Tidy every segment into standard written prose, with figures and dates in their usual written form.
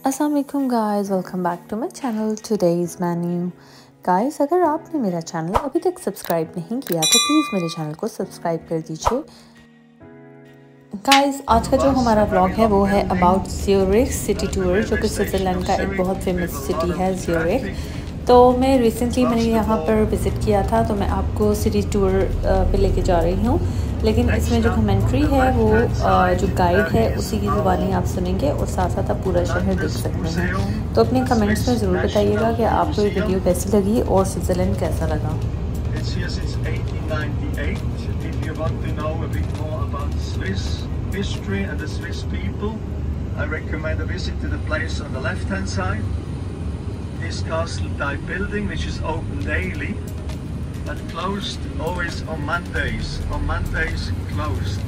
Assalamualaikum guys, welcome back to my channel. Today's menu. Guys, अगर आपने मेरा channel अभी तक सब्सक्राइब नहीं किया तो प्लीज़ मेरे चैनल को सब्सक्राइब कर दीजिए। गाइस, आज का जो हमारा व्लॉग है वो है अबाउट ज्यूरिख सिटी टूर, जो कि स्विट्ज़रलैंड का एक बहुत फेमस सिटी है ज्यूरिख। तो मैं मैंने यहाँ पर विज़िट किया था, तो मैं आपको सिटी टूर पे लेके जा रही हूँ। लेकिन इसमें जो कमेंट्री है वो जो गाइड है उसी की ज़ुबानी आप सुनेंगे और साथ साथ आप पूरा शहर देख सकते हैं। तो अपने कमेंट्स में ज़रूर बताइएगा कि आपको ये वीडियो कैसी लगी और स्विट्ज़रलैंड कैसा लगा। History and the Swiss people, I recommend a visit to the place on the left hand side, this castle type building which is open daily but closed always on Mondays. On Mondays closed.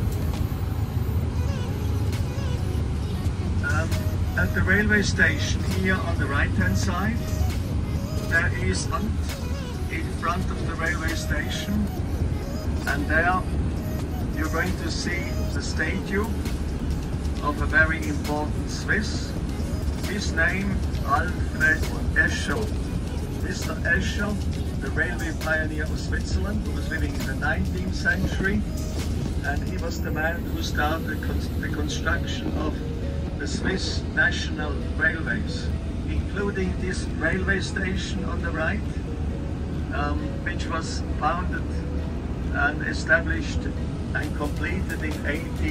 At the railway station here on the right hand side there is in front of the railway station, and there you're going to see the statue of a very important Swiss. His name Alfred Escher. Mr. Escher, the railway pioneer of Switzerland, who was living in the 19th century, and he was the man who started the construction of the Swiss national railways, including this railway station on the right, which was founded and established and completed in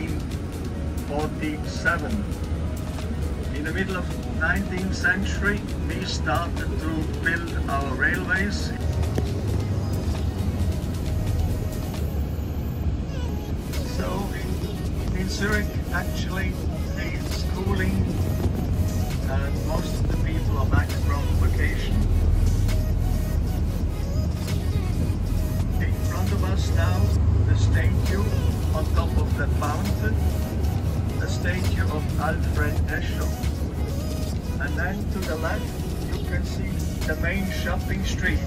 1847. In the middle of 19th century, we started to build our railways. So in Zurich, actually, the schooling and most of the people are back from vacation. In front of us now, the statue on top of the fountain, the statue of Alfred Escher. And then to the left you can see the main shopping street.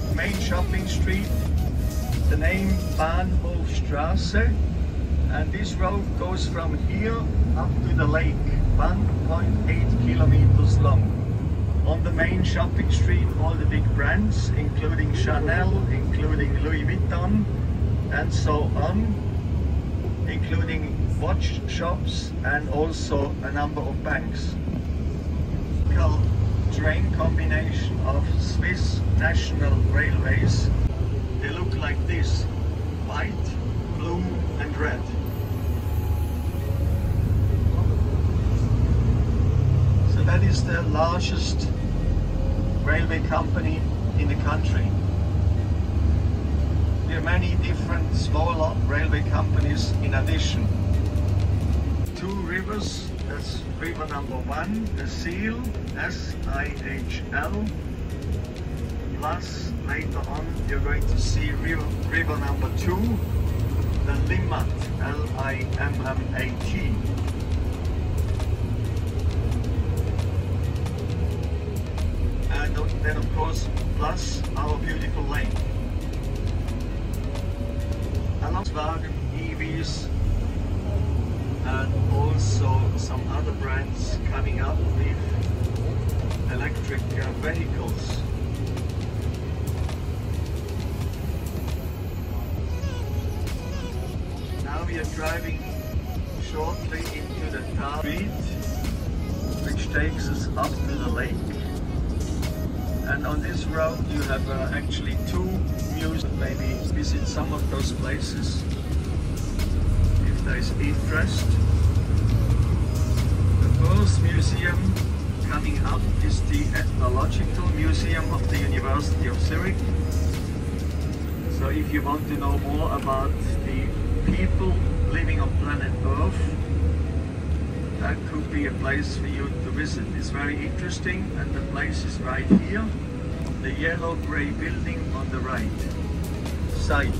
The name Bahnhofstrasse, and this road goes from here up to the lake, 1.8 kilometers long. On the main shopping street, all the big brands, including Chanel, including Louis Vuitton, and so on, including watch shops and also a number of banks. Train combination of Swiss National Railways. They look like this: white, blue and red. So that is the largest railway company in the country. There are many different smaller railway companies in addition. Two rivers, that's river number 1, the Sihl, S-I-H-L, plus later on you're going to see river number 2, the Limmat, L-I-M-M-A-T. And then of course, plus our beautiful lake. Volkswagen EVs and also some other brands coming up with electric vehicles. Now we are driving shortly into the street, which takes us up to the lake. And on this road you have actually two museums. Maybe visit some of those places if there is interest. The first museum coming up is the Ethnological Museum of the University of Zurich. So if you want to know more about the people living on planet Earth, that could be a place for you to visit. It's very interesting, and the place is right here, the yellow-grey building on the right side.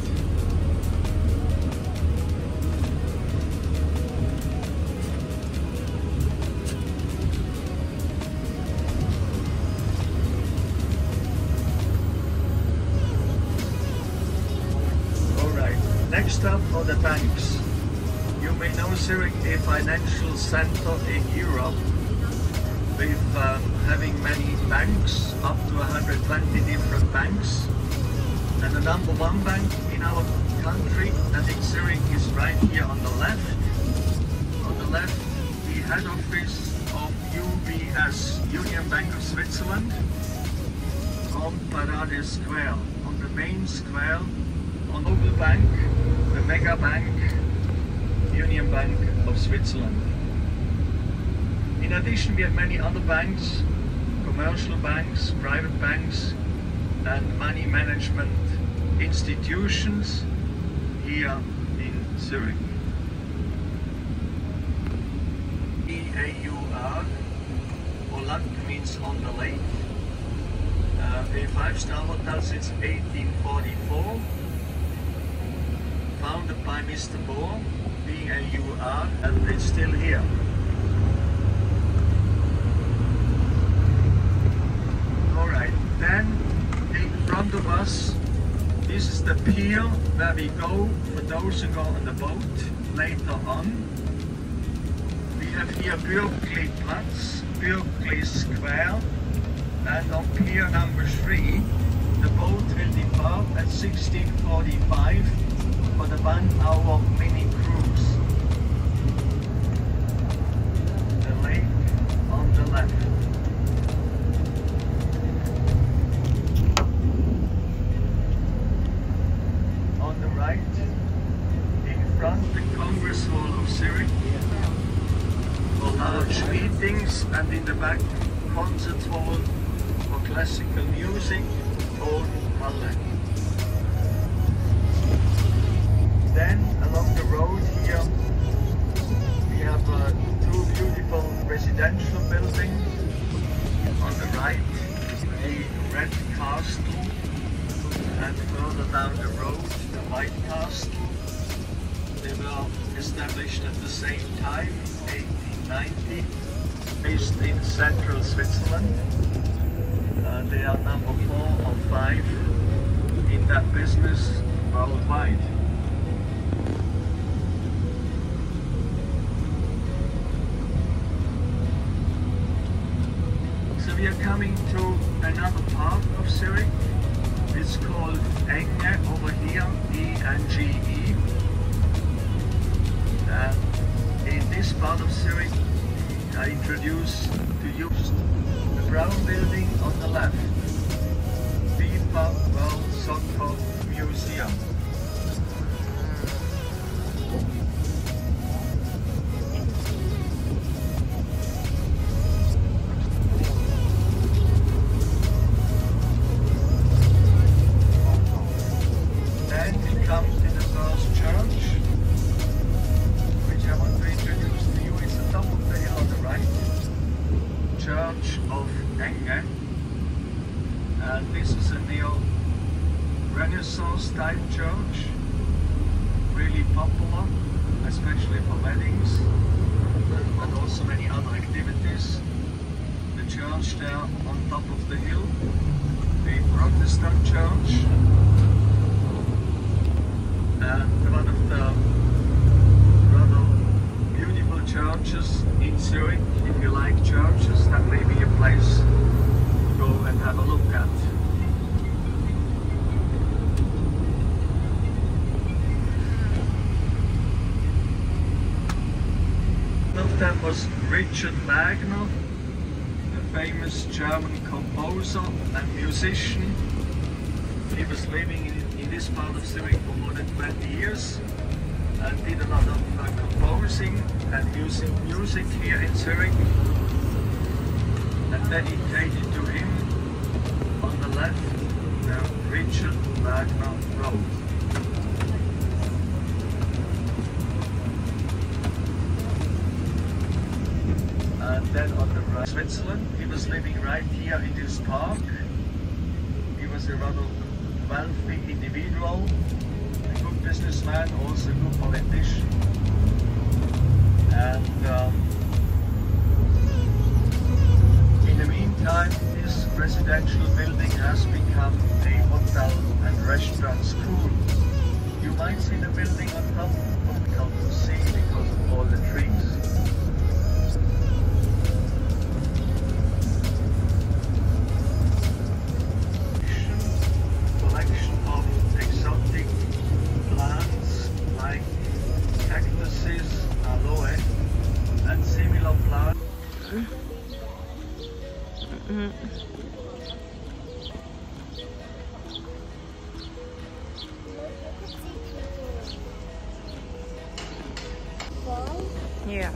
Alright, next up are the banks. You may know Zurich, a financial center in Europe with many banks, up to 120 different banks. And the number one bank in our country and in Zurich is right here on the left. On the left, the head office of UBS, Union Bank of Switzerland, on Parade Square, on the main square, on Nobel Bank, the mega bank, Union Bank of Switzerland. In addition, we have many other banks, commercial banks, private banks, and money management institutions here in Zurich. EAUR, Holland means on the lake. A five-star hotel since 1844, founded by Mr. Bohr, EAUR, and it's still here. Alright, then in front of us, this is the pier where we go for those who go on the boat later on. We have here Bürkli Platz, Bürkli Square, and on pier number 3, the boat will depart at 16:45 for the 1-hour mini cruise. The lake on the left. On the right, in front, the Congress Hall of Zurich for large meetings, and in the back, concert hall for classical music, old Halle. Then along the road here we have two beautiful residential buildings. On the right, the Red Castle, and further down the road, the White Castle. They were established at the same time, 1890, based in central Switzerland. They are number 4 or 5 in that business worldwide. So we are coming to another part of Zurich. It's called Enge over here, E-N-G-E. In this part of Zurich, I introduce to you the brown building on the left, FIFA World Soccer Museum. Then we come to the first church, which I want to introduce to you. It's the top of the hill on the right, Church of Enge. And this is a neo-Renaissance type church, really popular, especially for weddings, but also many other activities. The church there on top of the hill, a Protestant church, and one of the rather beautiful churches in Zurich. If you like churches, that may be a place to go and have a look at. One of them was Richard Wagner, the famous German composer and musician. He was living in this part of Zurich for more than 20 years and did a lot of composing and music here in Zurich. And dedicated to him on the left, the Richard Wagner Road. And then on the right, Switzerland. He was living right here in this park. He was a rather wealthy individual, a good businessman, also a good politician. And in the meantime, this residential building has become a hotel and restaurant school. You might see the building on top, but difficult to see because of all the trees. Yeah.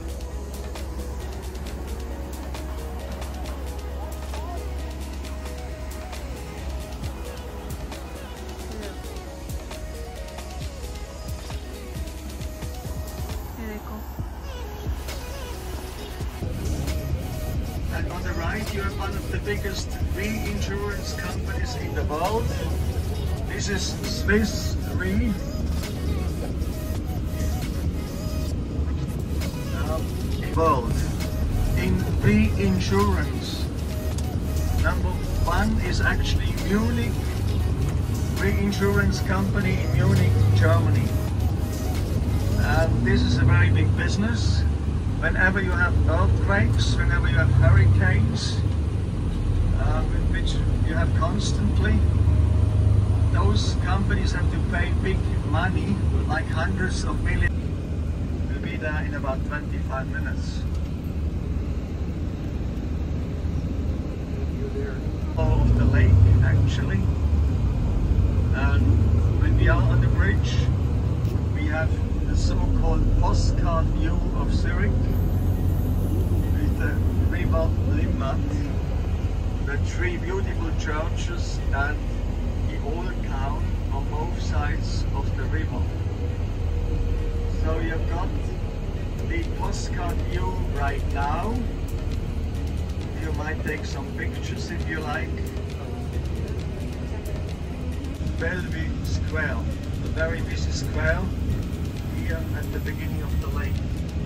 And on the right, you have one of the biggest reinsurance companies in the world. This is Swiss Re. World in reinsurance. Number one is actually Munich Reinsurance Company in Munich, Germany. And this is a very big business. Whenever you have earthquakes, whenever you have hurricanes, which you have constantly, those companies have to pay big money, like hundreds of millions. We'll be there in about 25 minutes. Of the lake, actually. And when we are on the bridge, we have the so-called postcard view of Zurich with the river Limmat, the three beautiful churches and the old town on both sides of the river. So you've got the postcard view right now. You might take some pictures if you like. Bellevue Square, a very busy square here at the beginning of the lake.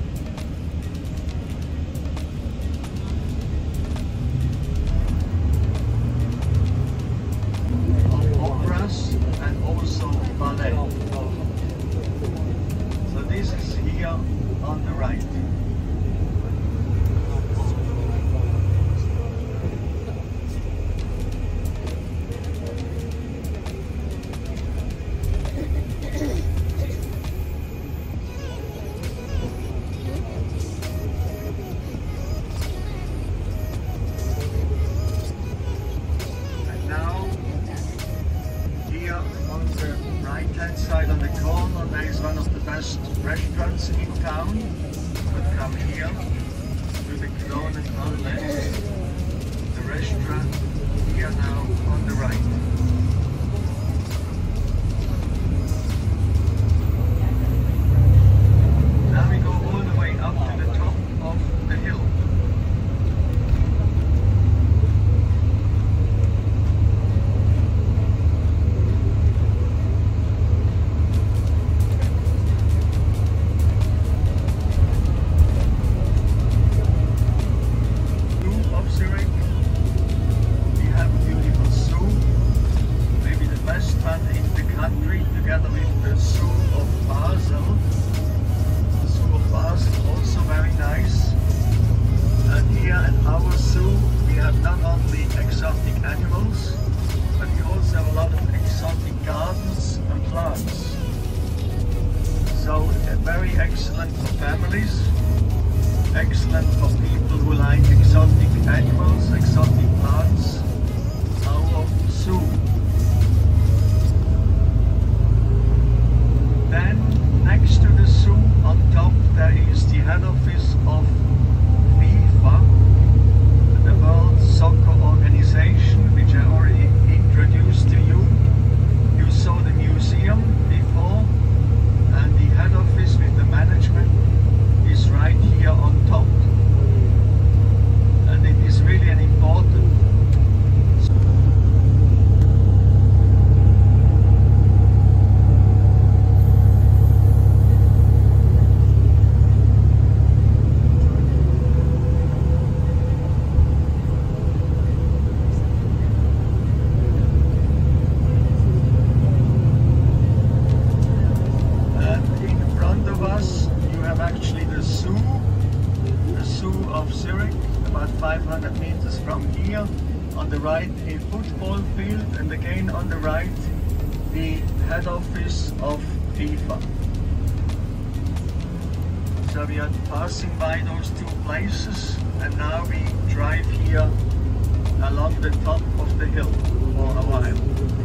Of operas and also ballet. So this is here on the right. Side on the corner, there is one of the best restaurants in town. But come here to the Kronen Anlage, the restaurant here now on the right. Now we go all the way up to the top of the hill. Very excellent for families, excellent for people who like exotic animals, exotic plants. Our zoo. Then next to the zoo on top there is the head office of FIFA, the World Soccer Organization, which I already introduced to you. You saw the museum before. And the head office with the management is right here on top. And it is really an important of Zurich, about 500 meters from here. On the right a football field, and again on the right the head office of FIFA. So we are passing by those two places, and now we drive here along the top of the hill for a while.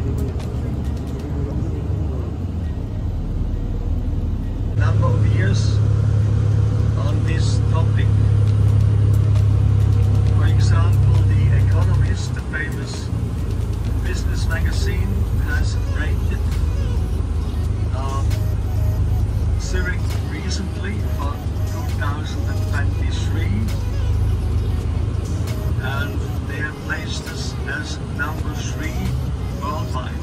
Number of years on this topic. For example, The Economist, the famous business magazine, has rated Zurich recently for 2023, and they have placed us as number 3 worldwide.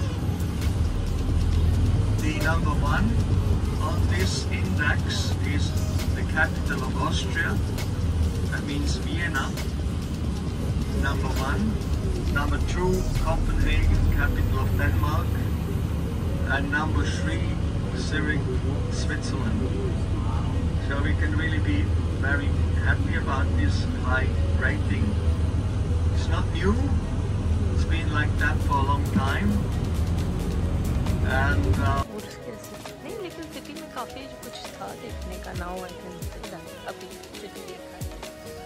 The number 1 on this index is the capital of Austria, that means Vienna, number 1. Number 2, Copenhagen, capital of Denmark, and number 3, Zurich, Switzerland. So we can really be very happy about this high rating. It's not new, it's been like that for a long time. And नहीं, लेकिन city में काफ़ी कुछ था देखने का। Now I can अभी city देखा है।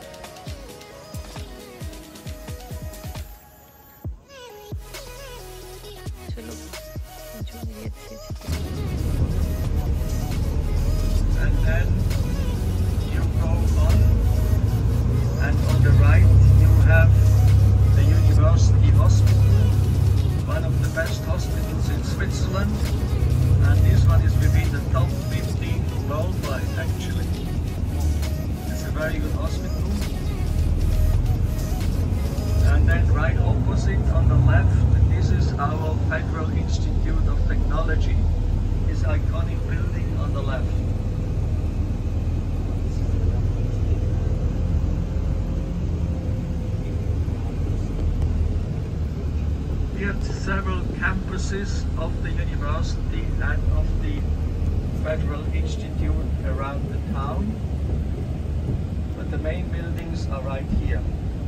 चलो जो मेरी अच्छी and then you go on, and on the right you have the University Hospital, one of the best hospitals in Switzerland, and this one is within the top 15 worldwide actually. It's a very good hospital. And then right opposite on the left, this is our Federal Institute of Technology, this iconic building on the left. We have several campuses of the university and of the Federal Institute around the town, but the main buildings are right here.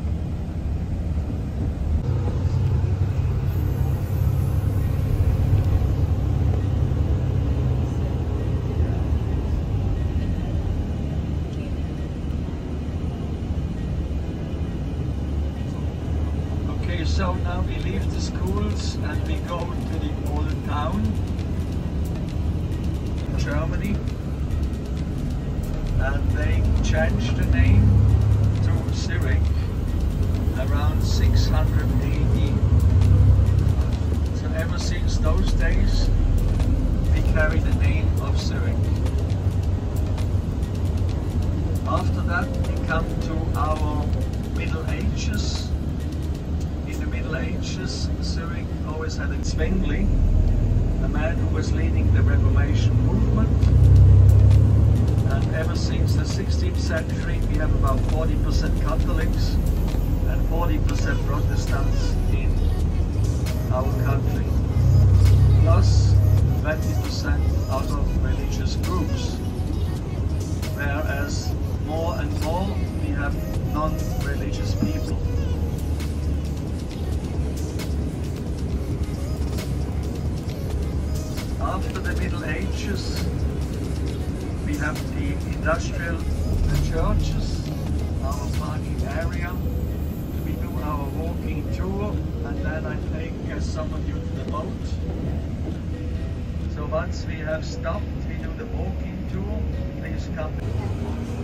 So now we leave the schools and we go to the old town in Germany, and they changed the name to Zurich around 600 AD. So ever since those days we carry the name of Zurich. After that we come to our Middle Ages. Ages, Zurich always had a Zwingli, a man who was leading the Reformation movement, and ever since the 16th century we have about 40% Catholics and 40% Protestants in our country, plus 20% other religious groups, whereas more and more we have non-religious people. After the Middle Ages, we have the industrial churches, our parking area. We do our walking tour, and then I take some of you to the boat. So once we have stopped, we do the walking tour. Please come.